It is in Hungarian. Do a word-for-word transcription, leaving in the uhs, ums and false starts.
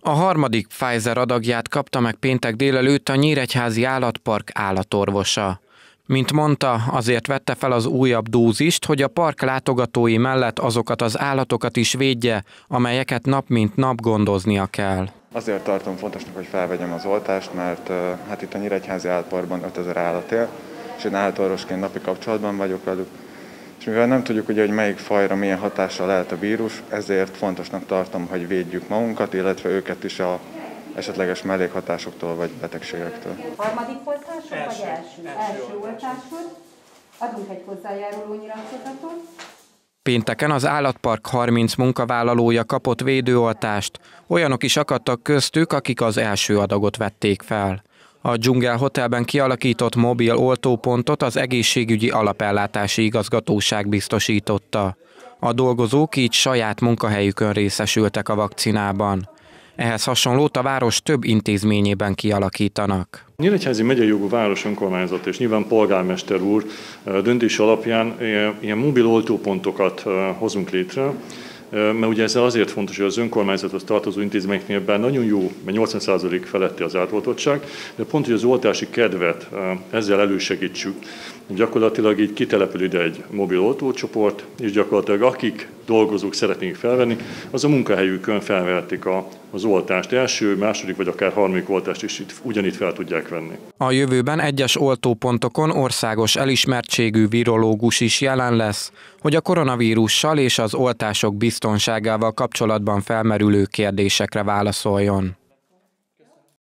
A harmadik Pfizer adagját kapta meg péntek délelőtt a Nyíregyházi Állatpark állatorvosa. Mint mondta, azért vette fel az újabb dózist, hogy a park látogatói mellett azokat az állatokat is védje, amelyeket nap mint nap gondoznia kell. Azért tartom fontosnak, hogy felvegyem az oltást, mert hát itt a Nyíregyházi Állatparkban ötezer állat él, és én állatorvosként napi kapcsolatban vagyok velük. És mivel nem tudjuk, ugye, hogy melyik fajra milyen hatással lehet a vírus, ezért fontosnak tartom, hogy védjük magunkat, illetve őket is a esetleges mellékhatásoktól vagy betegségektől. Harmadik oltásod vagy első? Első oltásod. Adunk egy hozzájáruló nyilatkozatot. Pénteken az állatpark harminc munkavállalója kapott védőoltást, olyanok is akadtak köztük, akik az első adagot vették fel. A Dzsungel Hotelben kialakított mobil oltópontot az egészségügyi alapellátási igazgatóság biztosította. A dolgozók így saját munkahelyükön részesültek a vakcinában. Ehhez hasonlót a város több intézményében kialakítanak. Nyíregyházi megyei jogú város önkormányzat és nyilván polgármester úr döntés alapján ilyen mobil oltópontokat hozunk létre, mert ugye ez azért fontos, hogy az önkormányzathoz tartozó intézményeknél ebben nagyon jó, mert nyolcvan százalék feletti az átoltottság, de pont, hogy az oltási kedvet ezzel elősegítsük. Gyakorlatilag így kitelepül ide egy mobil oltócsoport, és gyakorlatilag akik dolgozók szeretnék felvenni, az a munkahelyükön felvehetik a, az oltást. Első, második vagy akár harmadik oltást is itt ugyanitt fel tudják venni. A jövőben egyes oltópontokon országos elismertségű virológus is jelen lesz, hogy a koronavírussal és az oltások biztonságával kapcsolatban felmerülő kérdésekre válaszoljon.